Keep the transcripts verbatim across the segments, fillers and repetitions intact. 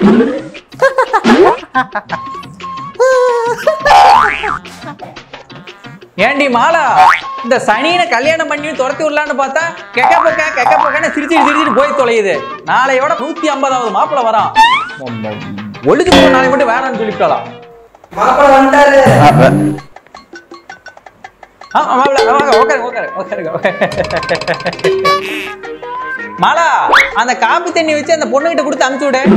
ஏண்டி மாலா, இந்த சனியனை கல்யாணம் பண்ணி துரத்தி விடலான்னு பார்த்தா கெக்க பக்க கெக்க பக்கன்னு சிரிச்சிட்டு சிரிச்சிட்டு போய் தொலையுது. நாளையோட நூத்தி ஐம்பதாவது மாப்பிள்ள வரான். ஒழிச்சு போன நாளை மட்டும் வேணான்னு சொல்லிட்டாலாம். மாப்பிள்ள வந்துட்டாரு. மாலா, அந்த காப்பி தண்ணி வச்சு அந்த பொண்ணு கிட்ட கொடுத்து அனுப்பிச்சு விடு.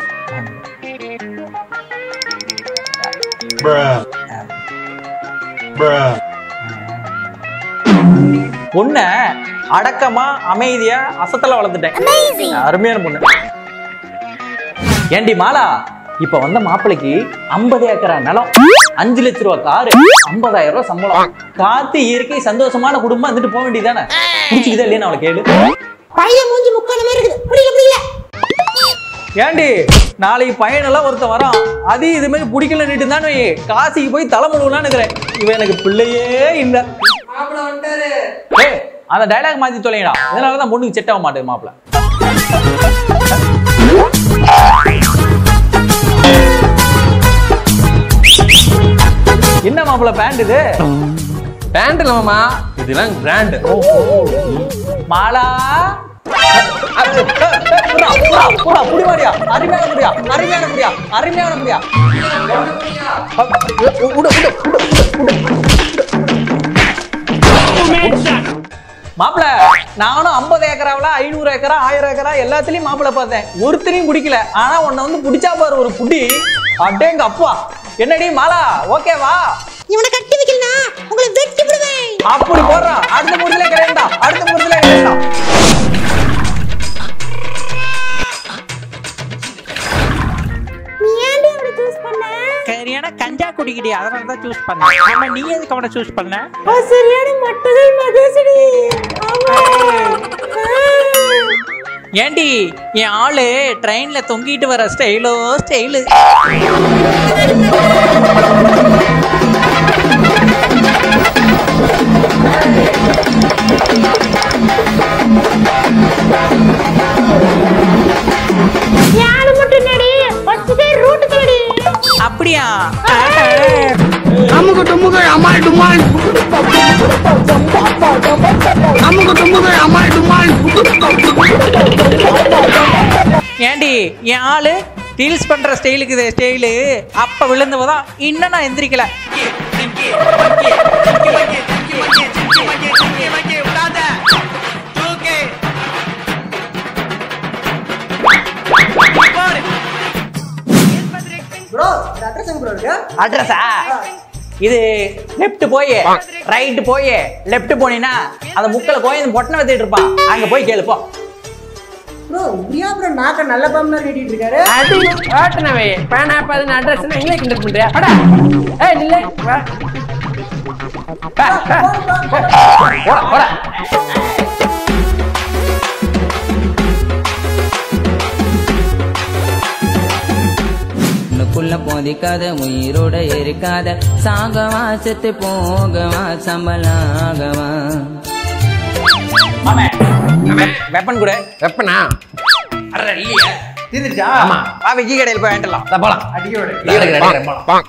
பொண்ண அடக்கமா அமைதியா அசத்தல வளர்த்துட்டேன். அருமையான பொண்ணு. ஏண்டி மாலா, இப்ப வந்த மாப்பிளைக்கு ஐம்பது ஏக்கரா நிலம், அஞ்சு லட்ச ரூபா காரு, ஐம்பதாயிரம் ரூபாய் சம்பளம், காத்து இயற்கை சந்தோஷமான குடும்பம் வந்துட்டு போக வேண்டியதானே? பிடிச்சிக்குதா இல்லையா அவளை கேளு. பையன் மூஞ்சி முக்கான மாதிரி இருக்குது. புரியல புரியல. ஏண்டி, நாளைக்கு பையனெல்லாம் ஒருத்த வரான், அது இது மாதிரி பிடிக்கலன்னுட்டு தானே காசிக்கு போய் தலை முழுவலான்னு இருக்கிறேன். இவன் எனக்கு பிள்ளையே இல்ல. மாப்பிள்ள வந்துட்டாரு. ஏய், அந்த டைலாக் மாத்தி தொலைங்கடா. இதனாலதான் பொண்ணுக்கு செட் ஆக மாட்டேது மாப்பிள்ள. என்ன மாப்பிள்ள பேண்ட் இது? பேண்ட் இல்ல மாமா, இதெல்லாம் பிராண்ட். மாலா, புடிமாடியா, அருமையான முடியா, அருமையான முடியா, அருமையான முடியா. மாப்பிள்ள, நானும் ஐம்பது ஏக்கராவில ஐநூறு ஏக்கரா ஆயிரம் ஏக்கரா எல்லாத்துலயும் மாப்பிள்ள பார்த்தேன். ஒருத்தரையும் பிடிக்கல. ஆனா உன்னை வந்து பிடிச்சா பாரு ஒரு புடி. அடேங்க அப்பா. என்னடி மாலா, ஓகேவா? இவனை கட்டி வைக்கலனா உங்களை வெட்டி விடுவேன். அப்படி போடுறான். அடுத்த மூணுல கிடையாண்டா, அடுத்த மூணுல கிடையாண்டா. நீ ஏன்டி அவனை சூஸ் பண்ண? சரியான கஞ்சா குடிக்கிடி, அதனால தான் சூஸ் பண்ணேன். ஆமா, நீ எதுக்கு அவனை சூஸ் பண்ண? ஆ, சரியான மட்டதல் மகேசடி. ஏண்டி, என் ஆளு ட்ரெயின்ல தொங்கிட்டு வர ஸ்டைலோ ஸ்டைலு. யாரு மட்டும் நடி பச்சை ரூட் கடி. அப்படியா? அமுக டுமுக அமால் டுமால், அமுக டுமுக அமால் டுமால். ஏண்டி, என் ஆளு ரீல்ஸ் பண்ற ஸ்டைலுக்கு இது ஸ்டைலு. அப்ப விழுந்தவதான் இன்னும் நான் எந்திரிக்கல. ப்ரோ, இந்த அட்ரஸ் எங்க ப்ரோ இருக்கு? அட்ரஸா? இது லெஃப்ட் போய் ரைட் போய் லெஃப்ட் போனீங்கன்னா அந்த முக்கல கோயில் பொட்டனை வச்சிட்டு இருப்பான். அங்க போய் கேளுப்போ. ப்ரோ, இப்படியா ப்ரோ நாக்க நல்ல பாம்பு நீட்டிட்டு இருக்காரு? அது ஓட்டனவே பேனா பாதுன அட்ரஸ் எங்க கிண்டல் பண்றியா? அட ஏய் நில்லை. போடா போடா. புள்ள போதிக்காத உயிரோட இருக்காத சாகவா செத்து போகவா சம்பளாகவா. வெப்பன் கூட வெப்பனா? அட இல்லையா, தீந்துச்சா? ஆமா. வா விக்கி கடையில் போய் வாங்கிடலாம். போலாம். அடியோட போலாம்.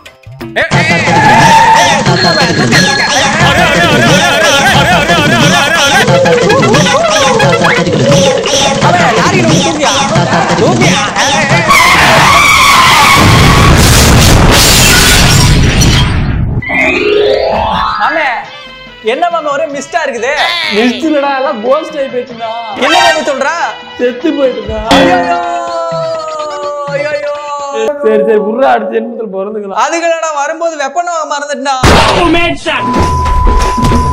என்ன மாமா ஒரே மிஸ்டா இருக்குது? மிஸ்ட் இல்லடா, எல்லாம் கோஸ்ட் ஆயி போயிட்டுடா. என்ன மாமா சொல்றா? செத்து போயிட்டுடா. ஐயோ ஐயோ. சரி சரி, உருளா அடிச்சு ஜென்மத்துல பிறந்துக்கலாம். அதுகளடா வரும்போது வெப்பன் வாங்க மறந்துட்டா.